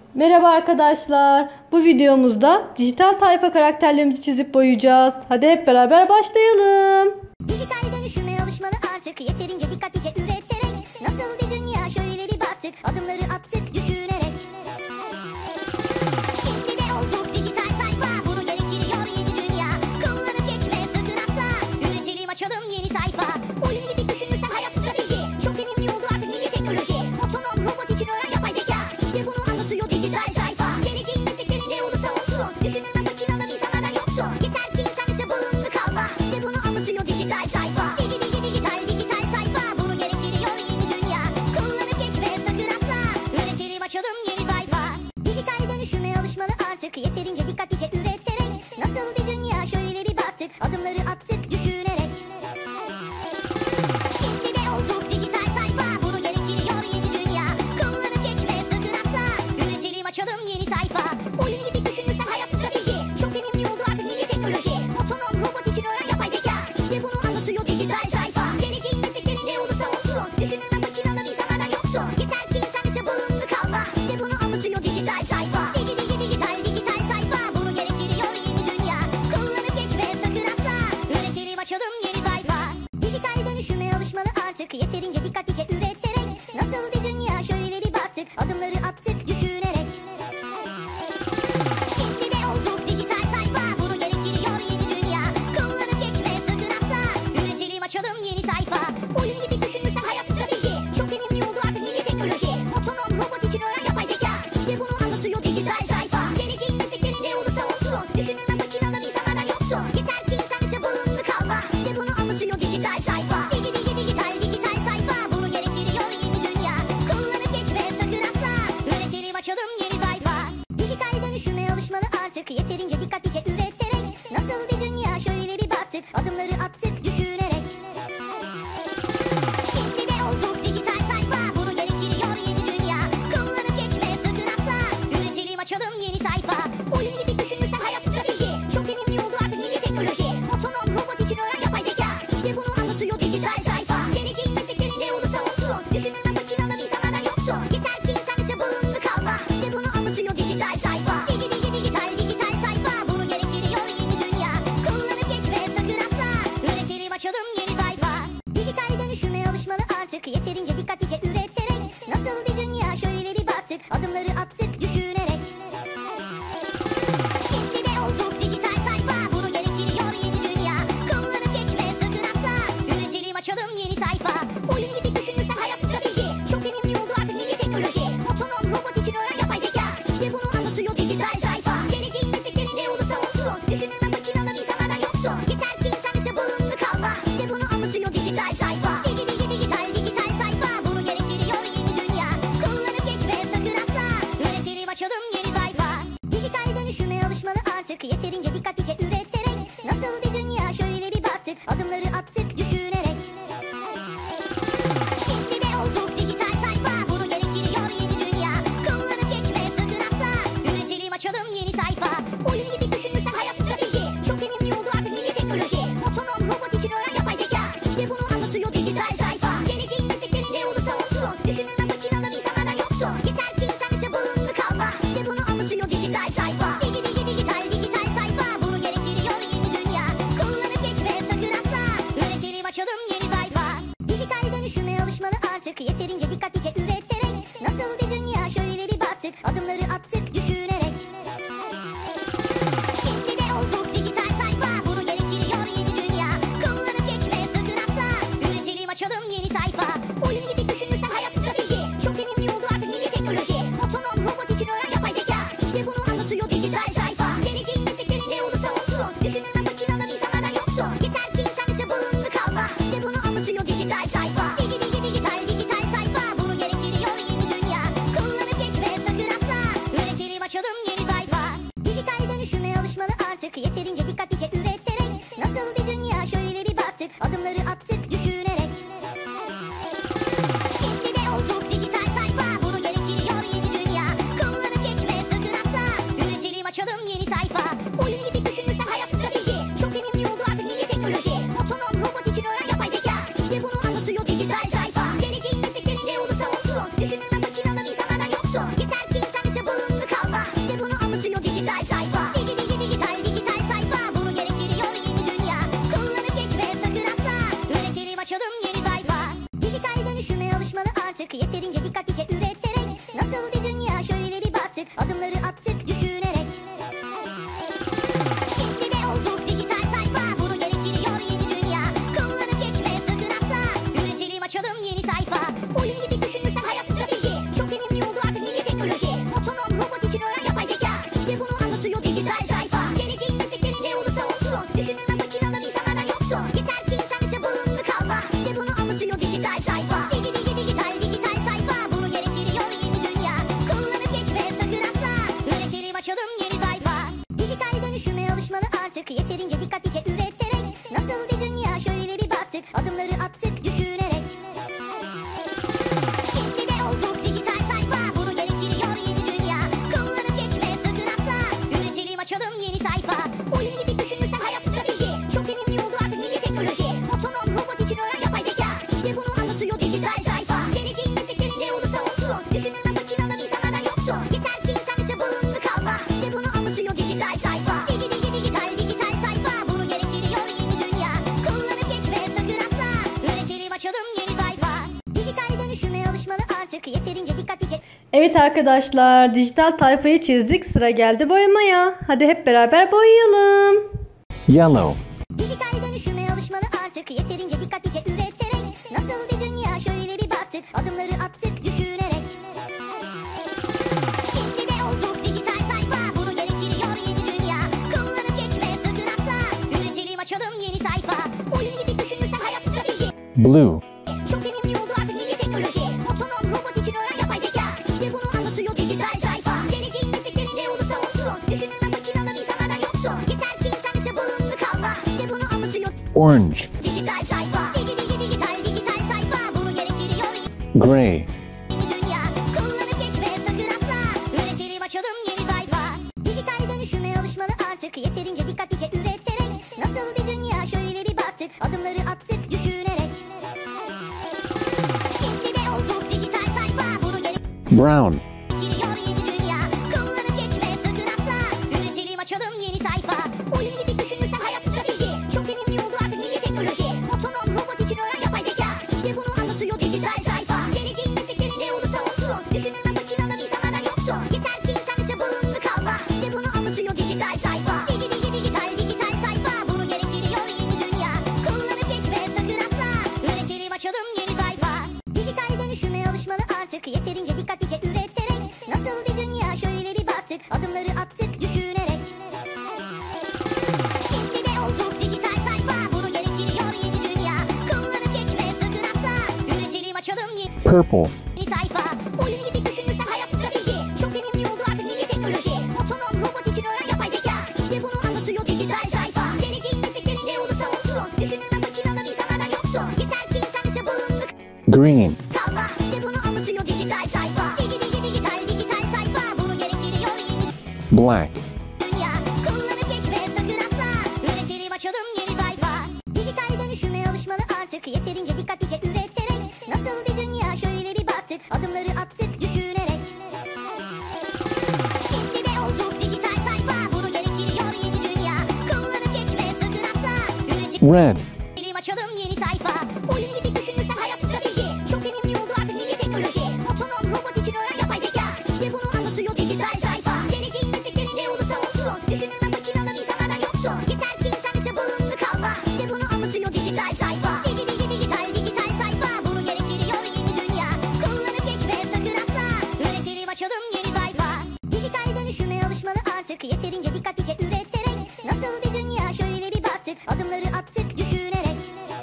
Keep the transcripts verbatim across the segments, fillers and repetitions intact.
Merhaba arkadaşlar. Bu videomuzda dijital tayfa karakterlerimizi çizip boyayacağız. Hadi hep beraber başlayalım. Dijital dönüşüme alışmalı artık, yeterince dikkatlice üreterek. Nasıl bir dünya, şöyle bir baktık, adımları attık düşünerek. Şimdi de olduk dijital sayfa, bunu gerektiriyor yeni dünya. Kullanıp geçme sakın asla, üretelim açalım yeni sayfa. Oyun gibi düşünürsen hayat strateji, çok önemli oldu artık milli teknoloji. Otonom robot için öğren yapay zeka, işte bunu anlatıyor dijital sayfa. Geleceğin meslekleri ne olursa olsun, düşünülmez makinalar insanlardan yoksun. Yeter ki internete bağımlı kalma, işte bunu anlatıyor dijital sayfa. Diji diji dijital dijital sayfa, bunu gerektiriyor yeni dünya. Kullanıp geçme sakın asla, üretelim açalım yeni sayfa. Dijital dönüşüme alışmalı artık, yeterince dikkatlice üreterek. Nasıl bir dünya, şöyle bir baktık, adımları attık düşünerek. Şimdi de olduk dijital sayfa, bunu gerektiriyor yeni dünya. Kullanıp geçme sakın asla, üretelim açalım yeni sayfa. Oyun gibi düşünürsen hayat strateji, çok önemli oldu artık milli teknoloji. Otonom robot için öğren yapay zeka, işte bunu anlatıyor dijital sayfa. Geleceğin meslekleri ne olursa olsun, düşünülmez makinalar insanlardan yoksun. Yeter ki internete bağımlı kalma, işte bunu anlatıyor dijital sayfa. Diji diji dijital dijital sayfa, bunu gerektiriyor yeni dünya. Kullanıp geçme sakın asla, üretelim açalım yeni sayfa. Dijital dönüşüme alışmalı artık, yeterince dikkatlice üreterek. Nasıl bir dünya, şöyle bir baktık, adımları attık düşünerek. Şimdi de olduk dijital sayfa, bunu gerektiriyor yeni dünya. Kullanıp geçme sakın asla, üretelim açalım yeni sayfa. Oyun gibi düşünürsen hayat strateji, çok önemli oldu artık milli teknoloji. Otonom robot için öğren yapay zeka, işte bunu anlatıyor dijital sayfa. Geleceğin meslekleri ne olursa olsun, düşünülmez makinalar insanlardan yoksun. Yeter ki internete bağımlı kalma, işte bunu anlatıyor dijital sayfa. Diji diji dijital dijital sayfa, bunu gerektiriyor yeni dünya. Kullanıp geçme sakın asla, üretelim açalım yeni sayfa. Dijital dönüşüme alışmalı artık, yeterince dikkatlice üreterek. Nasıl bir dünya, şöyle bir baktık, adımları attık düşünerek. Şimdi de olduk dijital sayfa, bunu gerektiriyor yeni dünya. Kullanıp geçme sakın asla, üretelim açalım yeni sayfa. Oyun gibi düşünürsen hayat strateji, çok önemli oldu artık milli teknoloji. Otonom robot için öğren yapay zeka, işte bunu anlatıyor dijital sayfa. Geleceğin meslekleri ne olursa olsun, düşünülmez makinalar insanlardan yoksun. Yeter ki internete bağımlı kalma, işte bunu anlatıyor dijital sayfa. Diji diji dijital dijital sayfa, bunu gerektiriyor yeni dünya. Kullanıp geçme sakın asla, üretelim açalım yeni sayfa. Dijital dönüşüme alışmalı artık, yeterince dikkatlice üreterek. Nasıl bir dünya, şöyle bir baktık, adımları attık düşünerek. Şimdi de olduk dijital sayfa, bunu gerektiriyor yeni dünya. Kullanıp geçme sakın asla, üretelim açalım yeni sayfa. Oyun gibi düşünürsen hayat strateji, çok önemli oldu artık milli teknoloji. Otonom robot için öğren yapay zeka, işte bunu anlatıyor dijital sayfa. Geleceğin meslekleri ne olursa olsun, düşünülmez makinalar insanlardan yoksun. Yeter ki internete bağımlı kalma, işte bunu anlatıyor dijital sayfa. Diji diji dijital dijital sayfa, bunu gerektiriyor yeni dünya. Kullanıp geçme sakın asla, üretelim açalım yeni sayfa. Dijital dönüşüme alışmalı artık, yeterince dikkatlice üreterek. Nasıl bir dünya, şöyle bir baktık, adımları attık düşünerek. Şimdi de olduk dijital sayfa, bunu gerektiriyor yeni dünya. Kullanıp geçme sakın asla, üretelim açalım yeni sayfa. Oyun gibi düşünürsen hayat strateji, çok önemli oldu artık milli teknoloji. Otonom robot için öğren yapay zeka, işte bunu anlatıyor dijital sayfa. Geleceğin meslekleri ne olursa olsun, düşünülmez makinalar insanlardan yoksun. Yeter ki internete bağımlı kalma, işte bunu anlatıyor dijital sayfa. Diji diji dijital dijital sayfa, bunu gerektiriyor yeni dünya. Kullanıp geçme sakın asla, üretelim açalım yeni sayfa. Dijital dönüşüme alışmalı artık, yeterince dikkatlice üreterek. Nasıl bir dünya, şöyle bir baktık, adımları attık düşünerek. Şimdi de olduk dijital sayfa, bunu gerektiriyor yeni dünya. Kullanıp geçme sakın asla, üretelim açalım yeni sayfa. Oyun gibi düşünürsen hayat strateji, çok önemli oldu artık milli teknoloji. Otonom robot için öğren yapay zeka, işte bunu anlatıyor dijital sayfa. Geleceğin meslekleri ne olursa olsun, düşünülmez makinalar insanlardan yoksun. Yeter ki internete bağımlı kalma, işte bunu anlatıyor dijital sayfa. Diji diji dijital dijital sayfa, bunu gerektiriyor yeni dünya. Kullanıp geçme sakın asla, üretelim artık yeterince dikkatlice üreterek. Nasıl bir dünya şöyle bir baktık, adımları attık düşünerek. Şimdi de olduk dijital sayfa, bunu gerektiriyor yeni dünya. Kullanıp geçme sakın asla, üretelim açalım yeni sayfa. Oyun gibi düşünürsen hayat strateji, çok önemli oldu artık milli teknoloji. Otonom robot için öğren yapay zeka, işte bunu anlatıyor dijital sayfa. Geleceğin meslekleri ne olursa olsun, düşünülmez makinalar insanlardan yoksun. Yeter ki internete bağımlı kalma, işte bunu anlatıyor dijital sayfa. Diji diji dijital dijital sayfa, bunu gerektiriyor yeni dünya. Kullanıp geçme sakın asla, üretelim açalım yeni sayfa. Dijital dönüşüme alışmalı artık, yeterince dikkatlice üreterek. Nasıl bir dünya şöyle bir baktık, adımları attık düşünerek. Şimdi de olduk dijital sayfa, bunu gerektiriyor yeni dünya. Kullanıp geçme sakın asla, üretelim açalım yeni sayfa. Oyun gibi düşünürsen hayat strateji, çok önemli oldu artık milli teknoloji. Otonom robot için öğren yapay zeka, işte bunu anlatıyor dijital sayfa. Geleceğin meslekleri ne olursa olsun, düşünülmez makinalar insanlardan yoksun. Yeter ki internete bağımlı kalma, işte bunu anlatıyor dijital sayfa. Diji diji dijital dijital sayfa, bunu gerektiriyor yeni dünya. Kullanıp geçme sakın asla, üretelim açalım yeni sayfa. Dijital dönüşüme alışmalı artık, yeterince dikkatlice. Evet arkadaşlar, dijital tayfayı çizdik. Sıra geldi boyamaya. Hadi hep beraber boyayalım. Yellow, Dijital dönüşüme alışmalı artık, yeterince dikkatlice üreterek. Nasıl bir dünya şöyle bir baktık, adımları attık düşünerek. Şimdi de olduk dijital sayfa, bunu gerektiriyor yeni dünya. Kullanıp geçme sakın asla, üretelim açalım yeni sayfa. Oyun gibi düşünürsen hayat strateji, blue, çok önemli oldu artık milli teknoloji. Otonom robot için öğren yapay zeka, işte bunu anlatıyor dijital sayfa. Geleceğin meslekleri ne olursa olsun, düşünülmez makinalar insanlardan yoksun. Yeter ki internete bağımlı kalma, işte bunu anlatıyor orange, dijital sayfa. Diji diji dijital dijital sayfa, bunu gerektiriyor gray, yeni dünya. Kullanıp geçme sakın asla, üretelim açalım yeni sayfa. Dijital dönüşüme alışmalı artık, yeterince dikkatlice üreterek. Nasıl bir dünya şöyle bir baktık, adımları attık düşünerek. Şimdi de olduk dijital sayfa, bunu brown, gerektiriyor yeni dünya. Kullanıp geçme sakın asla, üretelim açalım yeni sayfa. Oyun gibi düşünürsen hayat strateji, çok önemli oldu artık milli teknoloji. Otonom robot için öğren yapay zeka, işte bunu anlatıyor dijital sayfa. Geleceğin meslekleri ne olursa olsun, düşünülmez makinalar insanlardan yoksun. Yeter ki internete bağımlı kalma, işte bunu anlatıyor dijital sayfa. Diji diji dijital dijital sayfa, bunu gerektiriyor yeni dünya. Kullanıp geçme sakın asla, üretelim açalım yeni sayfa. Dijital dönüşüme alışmalı artık, yeterince dikkatlice üreterek. Nasıl bir dünya şöyle bir baktık, adımları attık düşünerek. Şimdi de olduk dijital sayfa, bunu gerektiriyor yeni dünya. Kullanıp geçme sakın asla, üretelim açalım yeni purple, sayfa. Oyun gibi düşünürsen hayat strateji, çok önemli oldu artık milli teknoloji. Otonom robot için öğren yapay zeka, işte bunu anlatıyor dijital sayfa. Geleceğin meslekleri ne olursa olsun, düşünülmez makinalar insanlardan yoksun. Yeter ki internete bağımlı green, kalma, işte bunu anlatıyor dijital sayfa. Diji diji dijital dijital sayfa, bunu gerektiriyor yeni black, dünya. Kullanıp geçme sakın asla, üretelim açalım yeni sayfa. Dijital dönüşüme alışmalı artık, yeterince dikkatlice üreterek. Nasıl bir dünya şöyle bir baktık, adımları attık düşünerek. Şimdi de olduk dijital sayfa, bunu gerektiriyor yeni dünya. Kullanıp geçme sakın asla, üretelim red, açalım yeni sayfa. Oyun gibi düşünürsen hayat strateji, çok önemli oldu artık milli teknoloji. Otonom robot için öğren yapay zeka, işte bunu anlatıyor dijital sayfa. Geleceğin meslekleri ne olursa olsun, düşünülmez makinalar insanlardan yoksun. Yeter ki internete bağımlı kalma, işte bunu anlatıyor dijital sayfa. Diji diji dijital dijital sayfa, bunu gerektiriyor yeni dünya. Kullanıp geçme sakın asla, üretelim açalım yeni sayfa. Dijital dönüşüme alışmalı artık, yeterince dikkatlice üreterek. Nasıl bir dünya şöyle bir baktık, adımları attık düşünerek.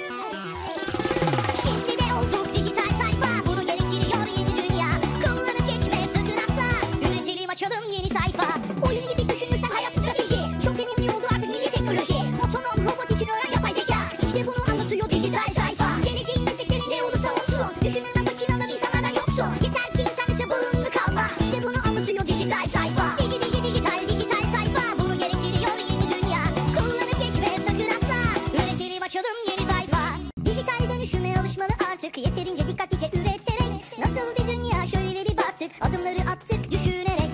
Şimdi de olduk dijital sayfa, bunu gerektiriyor yeni dünya. Kullanıp geçme sakın asla, üretelim açalım yeni sayfa. Oyun gibi düşünürsen hayat strateji, çok önemli oldu artık milli teknoloji. Otonom robot için öğren yapay zeka, işte bunu anlatıyor dijital sayfa. Geleceğin meslekleri ne olursa olsun, düşünülmez makinalar insanlardan yoksun. Yeter ki internete bağımlı kalma, işte bunu anlatıyor dijital sayfa. Diji diji dijital dijital sayfa, bunu gerektiriyor yeni dünya. Kullanıp geçme sakın asla, üretelim açalım yeni sayfa. Dijital dönüşüme alışmalı artık, yeterince dikkatlice üreterek. Nasıl bir dünya şöyle bir baktık, adımları attık düşünerek.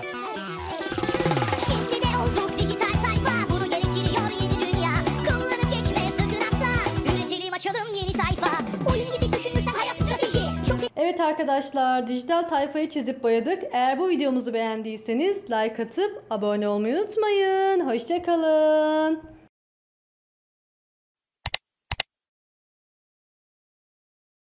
Şimdi de olduk dijital sayfa, bunu gerektiriyor yeni dünya. Kullanıp geçme sakın asla, üretelim açalım yeni sayfa. Oyun gibi düşünürsen hayat strateji, çok Evet Evet arkadaşlar, dijital tayfayı çizip boyadık. Eğer bu videomuzu beğendiyseniz like atıp abone olmayı unutmayın. Hoşça kalın.